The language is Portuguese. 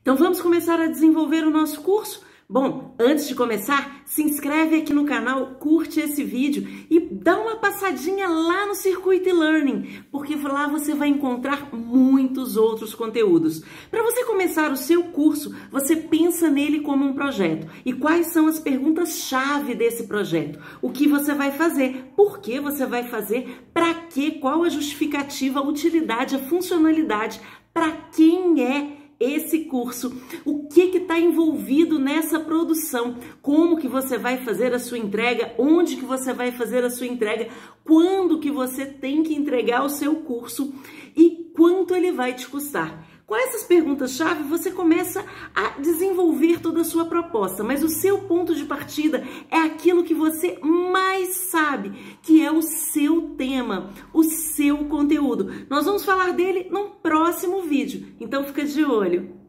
Então vamos começar a desenvolver o nosso curso? Bom, antes de começar, se inscreve aqui no canal, curte esse vídeo e dá uma passadinha lá no Circuito e-Learning, porque lá você vai encontrar muitos outros conteúdos. Para você começar o seu curso, você pensa nele como um projeto. E quais são as perguntas-chave desse projeto? O que você vai fazer? Por que você vai fazer? Para quê? Qual a justificativa, a utilidade, a funcionalidade? Para quem é esse curso, o que está envolvido nessa produção, como que você vai fazer a sua entrega, onde que você vai fazer a sua entrega, quando que você tem que entregar o seu curso e quanto ele vai te custar. Com essas perguntas-chave, você começa a desenvolver toda a sua proposta, mas o seu ponto de partida é aquilo que você mais sabe, que é o seu tema, o seu conteúdo. Nós vamos falar dele no próximo vídeo, então fica de olho.